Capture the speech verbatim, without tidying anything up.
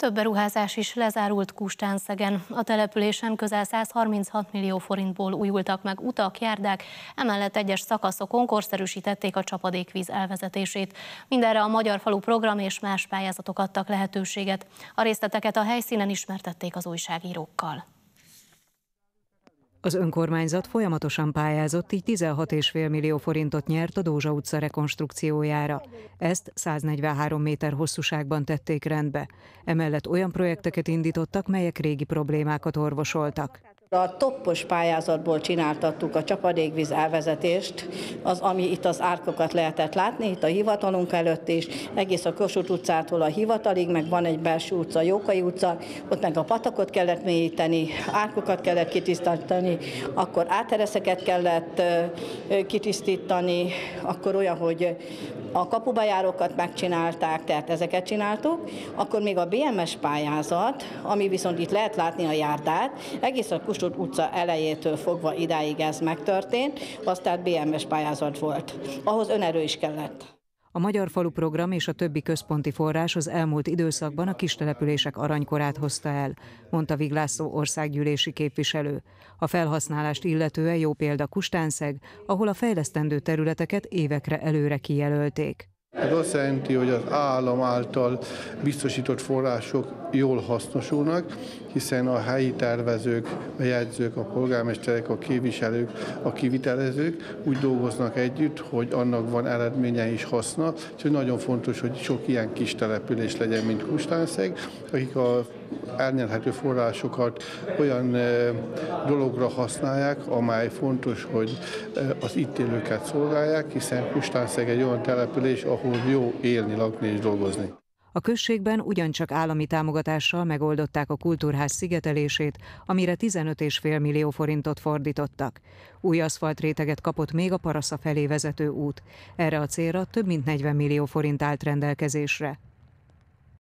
Több beruházás is lezárult Kustánszegen. A településen közel száz harminchat millió forintból újultak meg utak, járdák, emellett egyes szakaszokon korszerűsítették a csapadékvíz elvezetését. Mindenre a Magyar Falu program és más pályázatok adtak lehetőséget. A részleteket a helyszínen ismertették az újságírókkal. Az önkormányzat folyamatosan pályázott, így tizenhat egész öt millió forintot nyert a Dózsa utca rekonstrukciójára. Ezt száznegyvenhárom méter hosszúságban tették rendbe. Emellett olyan projekteket indítottak, melyek régi problémákat orvosoltak. A toppos pályázatból csináltattuk a csapadékvíz elvezetést, az, ami itt az árkokat lehetett látni, itt a hivatalunk előtt is, egész a Kossuth utcától a hivatalig, meg van egy belső utca, Jókai utca, ott meg a patakot kellett mélyíteni, árkokat kellett kitisztítani, akkor átereszeket kellett kitisztítani, akkor olyan, hogy a kapubejárókat megcsinálták, tehát ezeket csináltuk, akkor még a bé em es pályázat, ami viszont itt lehet látni a járdát, egész a Kossuth utca elejétől fogva idáig ez megtörtént, az tehát bé em es pályázat volt. Ahhoz önerő is kellett. A Magyar Falu program és a többi központi forrás az elmúlt időszakban a kistelepülések aranykorát hozta el, mondta Vig László országgyűlési képviselő. A felhasználást illetően jó példa Kustánszeg, ahol a fejlesztendő területeket évekre előre kijelölték. Ez azt jelenti, hogy az állam által biztosított források jól hasznosulnak, hiszen a helyi tervezők, a jegyzők, a polgármesterek, a képviselők, a kivitelezők úgy dolgoznak együtt, hogy annak van eredménye és haszna, úgyhogy nagyon fontos, hogy sok ilyen kis település legyen, mint Kustánszeg, akik a elnyerhető forrásokat olyan dologra használják, amely fontos, hogy az itt élőket szolgálják, hiszen Kustánszeg egy olyan település, ahol jó élni, lakni és dolgozni. A községben ugyancsak állami támogatással megoldották a kultúrház szigetelését, amire tizenöt egész öt millió forintot fordítottak. Új aszfaltréteget kapott még a Parasza felé vezető út. Erre a célra több mint negyven millió forint állt rendelkezésre.